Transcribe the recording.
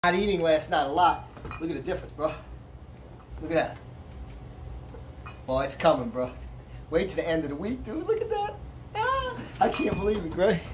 Not eating last night a lot. Look at the difference, bro. Look at that. Oh, it's coming, bro. Wait till the end of the week, dude. Look at that. Ah, I can't believe it, bro.